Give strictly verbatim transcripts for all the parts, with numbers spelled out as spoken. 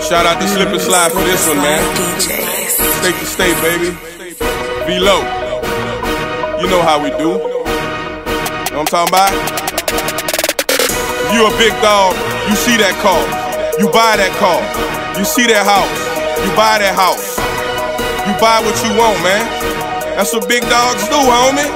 Shout out to Slip and Slide for this one, man. State to state, baby. V-Lo. You know how we do. Know what I'm talking about? If you a big dog, you see that car. You buy that car. You see that house. You buy that house. You buy what you want, man. That's what big dogs do, homie.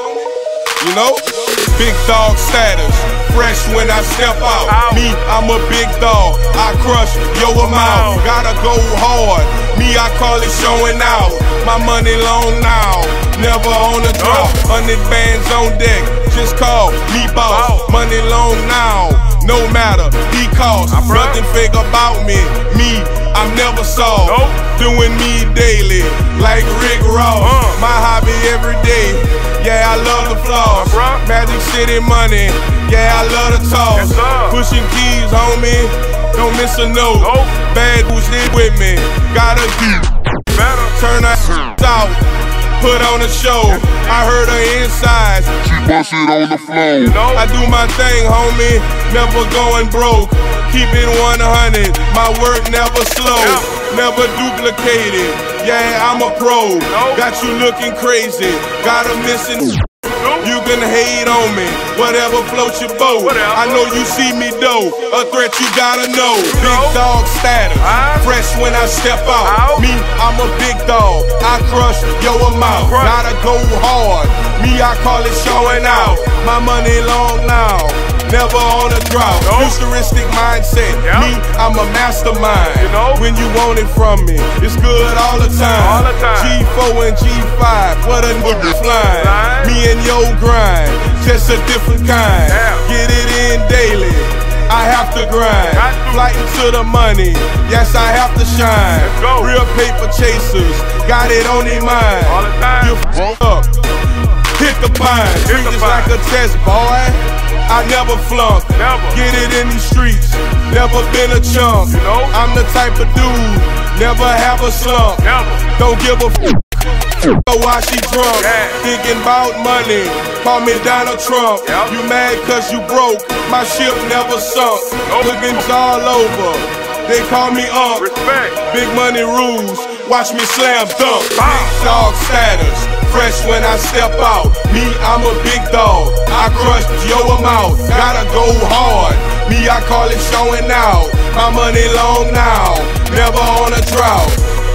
You know? Big dog status. Fresh when I step out. Me, I'm a big dog. I crush your amount. Gotta go hard. Me, I call it showing out. My money long now. Never on the drop. Hundred bands on deck. Just call me boss. Money long now. No matter, he costs. Nothing fake about me. Me, I'm never soft. Doing me daily, like Rick Ross. My hobby every day. Yeah, I love the floss. Magic City money. Yeah, I love the toss. Pushing keys, homie. Don't miss a note. Bad who's there with me. Gotta keep. Turn that out. Put on a show. I heard her insides. She bust it on the floor. I do my thing, homie. Never going broke. Keep it one hundred. My work never slow. Never duplicated. Yeah, I'm a pro. Got you looking crazy. Got a missing. You can hate on me, whatever floats your boat. I know you see me though, a threat you gotta know. Big dog status, fresh when I step out. Me, I'm a big dog, I crush your amount. Gotta go hard, me I call it showing out. My money long now, never on a drought. Futuristic mindset, me, I'm a mastermind. When you want it from me, it's good all the time. G four and G five, what a nigga flying. Me and your grind, just a different kind. Get it in daily, I have to grind. Flighting to the money, yes I have to shine. Real paper chasers, got it on their mind. You f up, hit the pine. Treat it like a test, boy. I never flunk, get it in these streets. Never been a chump. I'm the type of dude, never have a slump. Don't give a f. Know why she drunk, thinking about money. Call me Donald Trump. You mad cause you broke, my ship never sunk. Lookings all over, they call me Unc. Big money rules, watch me slam dunk. Big dog status, fresh when I step out. Me, I'm a big dog, I crush your amount. Gotta go hard, me I call it showing out. My money long now, never on a drought.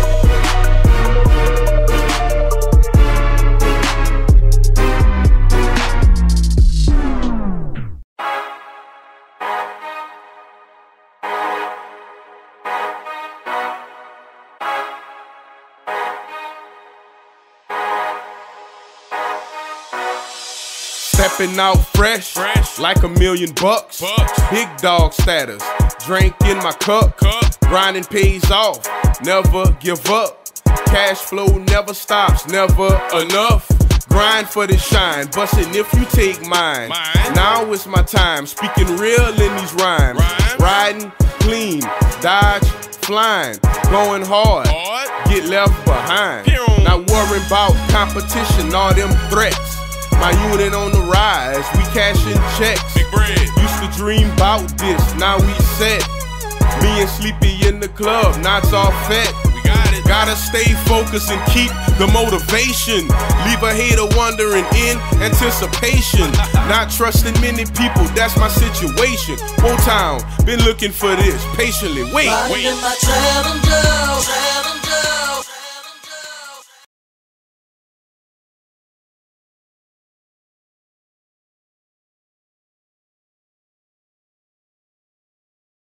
Stepping out fresh, fresh, like a million bucks. bucks. Big dog status, drink in my cup. cup. Grinding pays off, never give up. Cash flow never stops, never enough. Grind for the shine, bustin' if you take mine. mine. Now it's my time, speaking real in these rhymes. Rhyme. Riding clean, dodge, flying, going hard, hard. Get left behind. Pew. Not worrying about competition, all them threats. My unit on the rise, we cashing checks. Big bread. Used to dream about this, now we set. Me and Sleepy in the club, knots all fat. We got it. Gotta stay focused and keep the motivation. Leave a hater wondering in anticipation. Not trusting many people, that's my situation. Whole town, been looking for this patiently. Wait, wait.